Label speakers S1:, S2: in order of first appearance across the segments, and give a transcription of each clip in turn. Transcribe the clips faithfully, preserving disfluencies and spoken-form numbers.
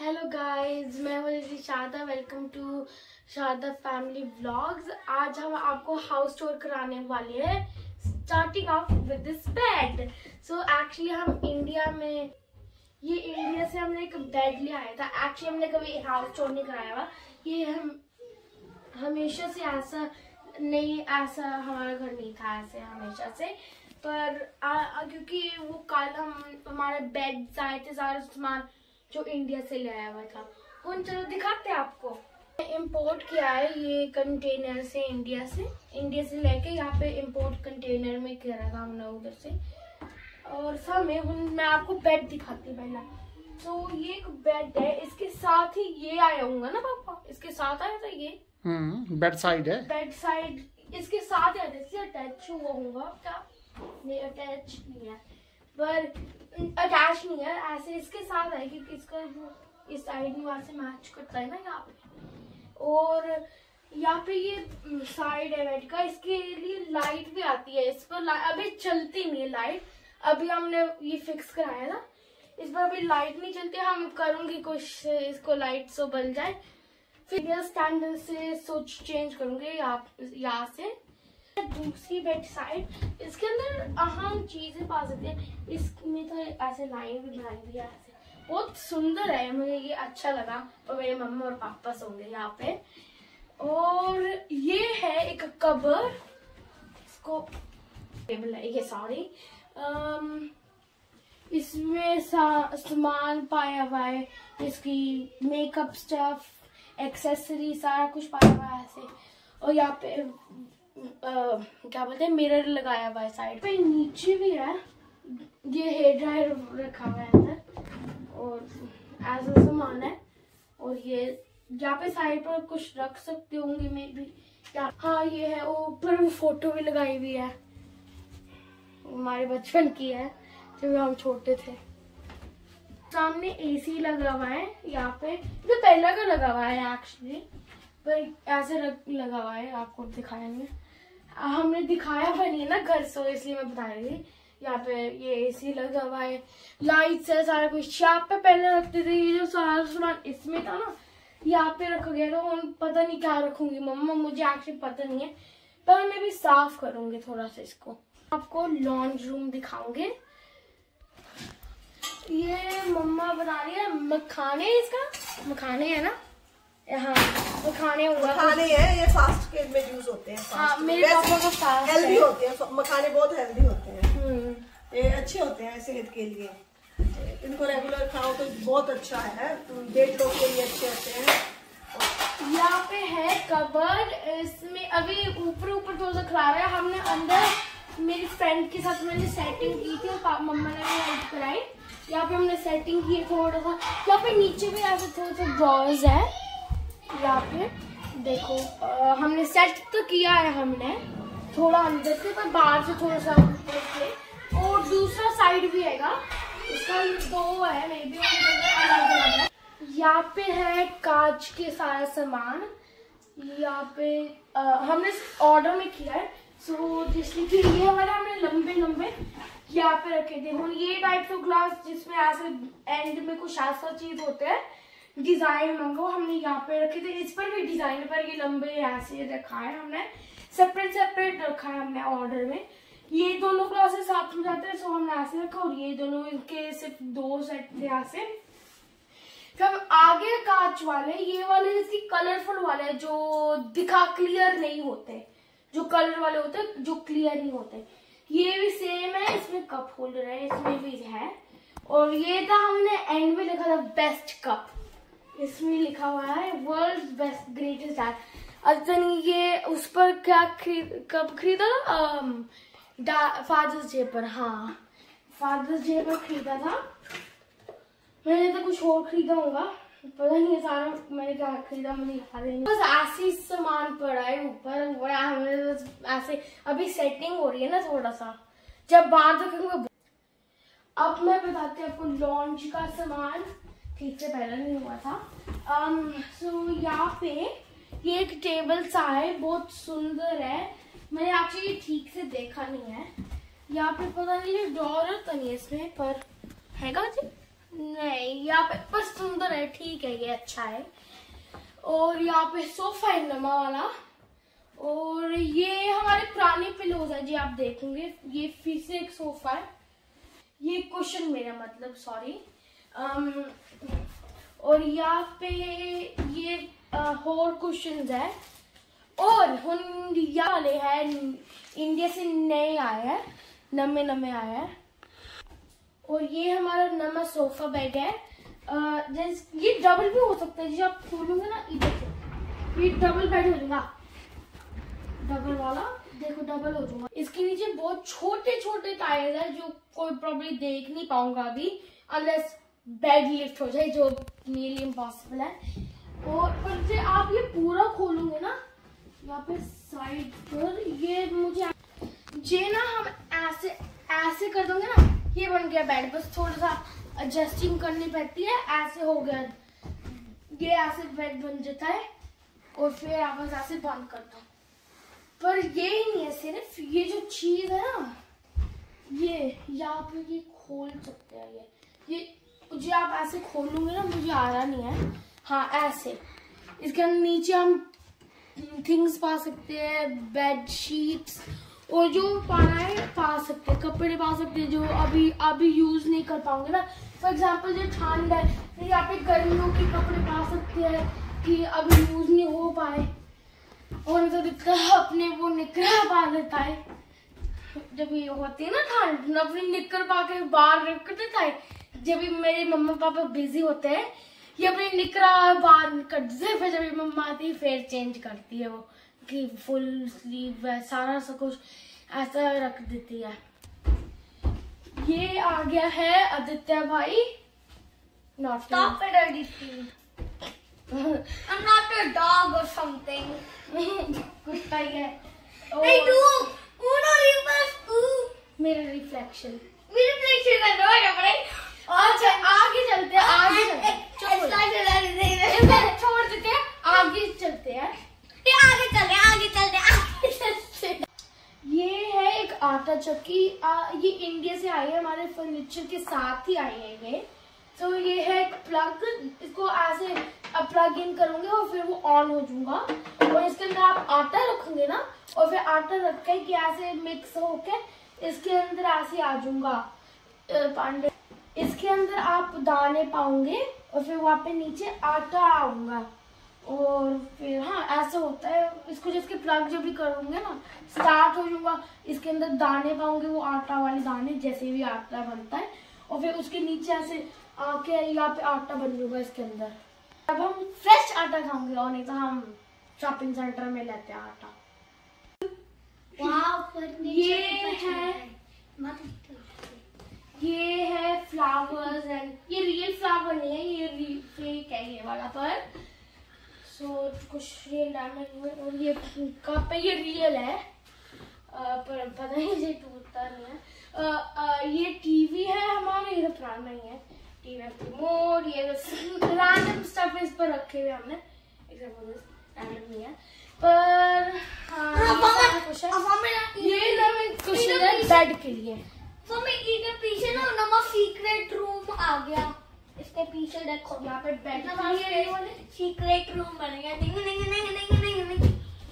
S1: Hello guys, मैं हूँ Sharda. Welcome to Sharda family vlogs. आज हम आपको हाउस टूर कराने वाले हैं, starting of with this bed. So actually हम इंडिया में ये इंडिया से हमने एक बेड ले आया था। एक्चुअली हमने कभी हाउस टूर नहीं कराया हुआ। ये हम हमेशा से ऐसा नहीं ऐसा हमारा घर नहीं था ऐसे हमेशा से, पर आ, आ, क्योंकि वो कल हम हमारे बेड आए थे, सारा सामान जो इंडिया से ले आया हुआ था। कौन चलो दिखाते हैं आपको। इंपोर्ट किया है ये कंटेनर से, इंडिया से इंडिया से लेके यहाँ पे इंपोर्ट कंटेनर में किया था हमने उधर से। और सब में मैं आपको बेड दिखाती हूँ पहला। तो ये एक बेड है, इसके साथ ही ये आया होगा ना पापा, इसके साथ आया था ये
S2: हम्म बेड साइड है।
S1: बेड साइड इसके साथ आया था, अटैच हुआ होगा क्या? नहीं अटैच नहीं है, पर अटैच नहीं है, ऐसे इसके साथ है क्योंकि इसका जो इस साइड में वहां से मैच करता है ना यहाँ पे। और यहाँ पे ये साइड है बेड का, इसके लिए लाइट भी आती है। इस पर अभी चलती नहीं है लाइट, अभी हमने ये फिक्स कराया था। इस पर अभी लाइट नहीं चलती, हम करूंगी कुछ इसको लाइट सो बन जाए। फिर ये स्टैंडर्ड से स्विच चेंज करूंगी यहाँ से। दूसरी बेड साइड, इसके अंदर अहम चीजें पा सकते हैं। इसमें तो ऐसे लाइन भी बनाई हुई है, ऐसे बहुत सुंदर है, मुझे ये अच्छा लगा। और मेरे मम्मा और पापा सोंगे यहाँ पे। और ये है एक कबर, इसको टेबल है ये, सॉरी इसमें सामान पाया हुआ है, इसकी मेकअप स्टफ, एक्सेसरी सारा कुछ पाया हुआ है ऐसे। और यहाँ पे Uh, क्या बोलते हैं मिरर लगाया हुआ है साइड पे। नीचे भी है, ये हेयर ड्रायर रखा हुआ है अंदर और ऐसा सामान है। और ये यहाँ पे साइड पर कुछ रख सकते होंगे मे भी। हाँ ये है, ऊपर वो फोटो भी लगाई हुई है, हमारे बचपन की है जब हम छोटे थे। सामने एसी लगा हुआ है यहाँ पे, जो पहला का लगा हुआ है एक्चुअली, पर ऐसे लगा हुआ है, आपको दिखाया नहीं है, हमने दिखाया हुआ नहीं है ना घर, सो इसलिए मैं बता रही थी। यहाँ पे ये एसी लगा हुआ है, लाइट्स है, सारा कुछ। यहाँ पे पहले रखते थे, ये जो सारा सामान इसमें था ना यहाँ पे रखा गया था। तो पता नहीं क्या रखूंगी मम्मा, मुझे एक्चुअली पता नहीं है, पर मैं भी साफ करूंगी थोड़ा सा इसको। आपको लॉन्च रूम दिखाऊंगे। ये मम्मा बना रही है मखाने, इसका मखाने है ना, हाँ मखाने हुआ
S3: मखाने हैं, ये फास्ट के में यूज होते हैं।
S1: हाँ मेरे पापा को फास्ट
S3: हेल्दी होते हैं मखाने, बहुत हेल्दी होते हैं, ये अच्छे होते हैं सेहत के लिए। इनको रेगुलर खाओ तो बहुत अच्छा है, वेट लॉस के लिए अच्छे होते हैं।
S1: यहाँ पे है कबर्ड, इसमें अभी ऊपर ऊपर थोड़ा सा खराब है। हमने अंदर मेरी फ्रेंड के साथ मैंने सेटिंग की थी और मम्मा ने भी हेल्प कराई। यहाँ पे हमने सेटिंग की थोड़ा सा। यहाँ पे नीचे भी ऐसे थोड़ा सा ड्रॉर्स है, यहाँ पे देखो। आ, हमने सेट तो किया है हमने थोड़ा अंदर से, पर बाहर से थोड़ा सा ऊपर। और दूसरा साइड भी हैगा, इसका दो है मे बी अलग अलग। यहाँ पे है कांच के सारा सामान। यहाँ पे आ, हमने ऑर्डर में किया है, सो जिसमें कि ये हमारे हमने लंबे लंबे यहाँ पे रखे थे। और ये टाइप ऑफ ग्लास जिसमें ऐसे एंड में कुछ ऐसा चीज होता है, डिजाइन मंगो, हमने यहाँ पे रखे थे। इस पर भी डिजाइन, पर ये लंबे ऐसे रखा है हमने, सेपरेट सेपरेट रखा है हमने ऑर्डर में। ये दोनों क्लासेस साथ में जाते हैं, सो हमने ऐसे रखा। और ये दोनों इनके सिर्फ दो सेट थे ऐसे। फिर आगे कांच वाले, ये वाले इसकी कलरफुल वाले जो दिखा क्लियर नहीं होते, जो कलर वाले होते हैं जो क्लियर नहीं होते। ये भी सेम है, इसमें कप होल्डर है, इसमें भी है। और ये था हमने एंड में लिखा था बेस्ट कप, इसमें लिखा हुआ है वर्ल्ड बेस्ट ग्रेटेस्ट डैड। अदन ये उस पर क्या खरीद कब खरीदा था, फादर्स डे पर। हाँ फादर्स डे पर खरीदा था मैंने, तो कुछ और खरीदा होगा, पता नहीं है सारा मैंने क्या खरीदा मुझे याद नहीं। बस ऐसे सामान पड़ा है ऊपर, हमने बस ऐसे अभी सेटिंग हो रही है ना थोड़ा सा, जब बाहर तक। अब मैं बताती हूँ आपको लॉन्च का सामान, ठीक से पहले नहीं हुआ था। um, so, यहाँ पे ये एक टेबल सा है, बहुत सुंदर है। मैंने एक्चुअली ठीक से देखा नहीं है। यहाँ पे पता नहीं डोर तो नहीं है इसमें, पर हैगा जी नहीं, यहाँ पे बस सुंदर है, ठीक है, ये अच्छा है। और यहाँ पे सोफा है नमा वाला, और ये हमारे पुराने पिलोज है जी, आप देखेंगे ये फिर से एक सोफा है, ये क्वेश्चन मेरा मतलब सॉरी। और यहाँ पे ये और क्वेश्चन है, और हम यहाँ वाले हैं इंडिया से नए आए हैं, नमे नमे आए हैं। और ये हमारा नया सोफा बेड है, जैसे ये डबल भी हो सकता है, जैसे आप खोलोगे ना इधर से ये डबल बेड हो जाएगा, डबल वाला देखो डबल हो जाएगा। इसके नीचे बहुत छोटे छोटे टायर है जो कोई प्रॉब्लम देख नहीं पाऊंगा अभी, अनलेस बेड लिफ्ट हो जाए, जो नियरली इम्पॉसिबल है। और पर से आप ये पूरा खोलोगे ना, यहाँ पे साइड पर ये मुझे ये ना हम ऐसे ऐसे कर दोगे ना, ये बन गया बेड, बस थोड़ा सा एडजस्टिंग करनी पड़ती है, ऐसे हो गया, ये ऐसे बेड बन जाता है। और फिर आप बस ऐसे बंद कर दो। पर ये ही नहीं है, सिर्फ ये जो चीज है ना, ये यहाँ पे ये खोल सकते हैं, ये ये मुझे आप ऐसे खोलोगे ना, मुझे आ रहा नहीं है, हाँ ऐसे। इसके नीचे हम थिंग्स पा सकते हैं, बेड शीट्स, और जो पाना है पा सकते हैं, कपड़े पा सकते हैं जो अभी अभी यूज नहीं कर पाओगे ना। फॉर एग्जांपल जो ठंड है, फिर यहाँ पे गर्मियों के कपड़े पा सकते हैं कि अभी यूज नहीं हो पाए। और तो दिखता है अपने वो निकर पा लेता है, जब ये होती है ना ठंड, अपनी निकर पा के बाहर रख देता है। जब भी मेरे मम्मा पापा बिजी होते हैं, ये अपनी निकरा बाहर कर देते हैं, फिर जब मम्मा आती है फिर चेंज करती है वो, कि फुल स्लीव है, सारा सब कुछ ऐसा रख देती है। ये आ गया है आदित्य भाई, not
S4: Stop it, Aditi. I'm not a dog or something.
S1: कुत्ता ही है।
S4: Hey,
S1: और
S4: do Uno reverse. Ooh.
S1: मेरा रिफ्लेक्शन।
S4: मेरे place से कर दो क्या भाई?
S1: अच्छा आगे चलते हैं, आगे चलते हैं।
S4: It's not a dog.
S1: इधर छोड़ देते हैं, आगे चलते हैं।
S4: ये आगे चलते आगे चलते आगे चलते।
S1: ये है एक आटा चक्की, आ, ये इंडिया से आई है, हमारे फर्नीचर के साथ ही आई है ये। तो ये है एक प्लग, इसको ऐसे अब प्लग इन करोगे और फिर वो ऑन हो जाऊंगा। और इसके अंदर आप आटा रखोगे ना, और फिर आटा रख के कि ऐसे मिक्स होके इसके अंदर ऐसे आ जाऊंगा पांडे। इसके अंदर आप दाने पाओगे और फिर वहाँ पे नीचे आटा आऊंगा, और फिर हाँ ऐसा होता है। इसको जिसके प्लग जब भी करोगे ना, स्टार्ट हो जाऊंगा, इसके अंदर दाने पाओगे, वो आटा वाले दाने जैसे भी आटा बनता है, और फिर उसके नीचे ऐसे आके यहाँ पे आटा बन जाऊंगा इसके अंदर। अब हम फ्रेश आटा खाएंगे, और नहीं तो हम शॉपिंग सेंटर में लेते हैं आटा। ये है ये है फ्लावर्स, एंड ये रियल फ्लावर नहीं है, ये फेक है ये वाला, पर सो so, कुछ रियल डायमंड है। और ये कप है, ये रियल है, आ, पर पता नहीं ये टूटता नहीं है। आ, आ, ये टीवी है हमारा, ये तो पुराना ही है, टीवी रिमोट, ये रैंडम स्टफ इस पर रखे हुए हमने, रैंडम नहीं है, पर हाँ ये कुछ है, ये ना कुछ है बेड के लिए।
S4: तो मैं इधर पीछे ना नमा सीक्रेट रूम आ गया, इसके पीछे देखो
S1: यहाँ पे बेड
S4: सीक्रेट रूम बन गया। नहीं नहीं नहीं नहीं नहीं नहीं।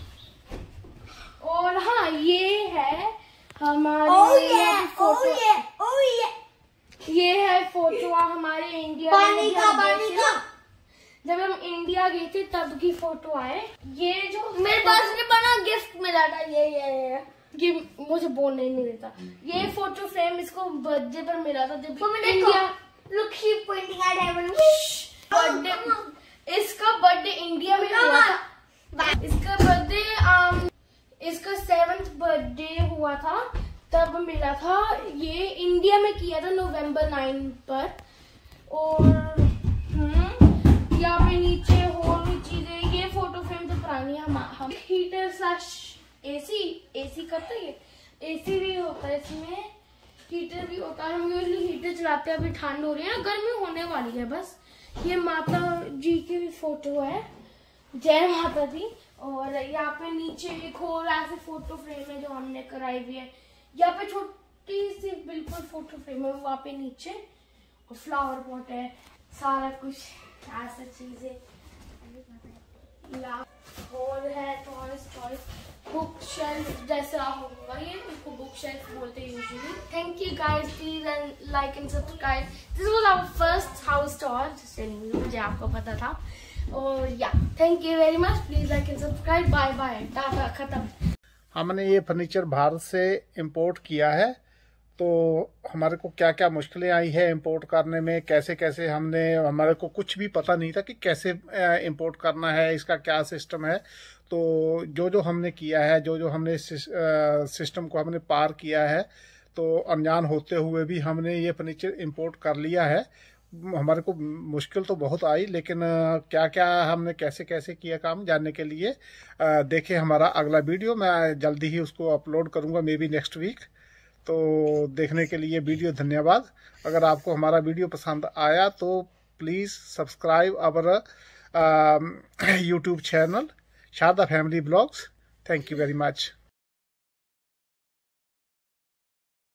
S1: और हाँ ये है हमारे
S4: Oh yeah,
S1: photo,
S4: oh yeah, oh yeah.
S1: ये है फोटो हमारे इंडिया
S4: पानी का पानी का।
S1: जब हम इंडिया गए थे तब की फोटो है। ये जो
S4: मेरे पास नहीं बना, गिफ्ट मिला था ये ये ये
S1: ये मुझे बोलने नहीं देता। ये फोटो फ्रेम इसको बर्थडे पर मिला था जब
S4: तो मैंने
S1: India
S4: look she pointing at heaven.
S1: Birthday इसका बर्थडे इंडिया में हुआ था। इसका बर्थडे इसका सेवंथ बर्थडे हुआ था तब मिला था। ये इंडिया में किया था नवंबर नाइन पर। और यहाँ पे नीचे और भी चीजें, ये फोटो फ्रेम तो पुरानी है। हम, हम हीटर स्लैश एसी एसी करते हैं, एसी भी होता है इसमें, हीटर भी होता है। हम यूजली हीटर चलाते हैं। अभी ठंड हो रही है, गर्मी होने वाली है बस। ये माता जी की भी फोटो है, जय माता दी। और यहाँ पे नीचे एक और ऐसे फोटो फ्रेम है जो हमने कराई हुई है। यहाँ पे छोटी सी बिल्कुल फोटो फ्रेम है वहाँ पे नीचे। फ्लावर पॉट है, सारा कुछ ऐसा चीजें। हॉल है, टॉयज टॉयज बुक शेल्फ जैसा होगा ये, इसको बुक शेल्फ बोलते हैं usually. Thank you guys, please and like and subscribe. This was our first house tour, मुझे आपको पता था। और या thank you very much, please like and subscribe. Bye bye, tata, खत्म।
S2: हमने ये फर्नीचर भारत से इंपोर्ट किया है, तो हमारे को क्या क्या मुश्किलें आई है इंपोर्ट करने में, कैसे कैसे हमने, हमारे को कुछ भी पता नहीं था कि कैसे इंपोर्ट करना है, इसका क्या सिस्टम है। तो जो जो हमने किया है, जो जो हमने सिस्टम को हमने पार किया है, तो अनजान होते हुए भी हमने ये फर्नीचर इंपोर्ट कर लिया है। हमारे को मुश्किल तो बहुत आई, लेकिन क्या क्या हमने कैसे कैसे किया काम जानने के लिए देखें हमारा अगला वीडियो। मैं जल्दी ही उसको अपलोड करूंगा, मे बी नेक्स्ट वीक। तो देखने के लिए वीडियो धन्यवाद। अगर आपको हमारा वीडियो पसंद आया तो please subscribe our YouTube channel Sharda family vlogs. Thank you very much.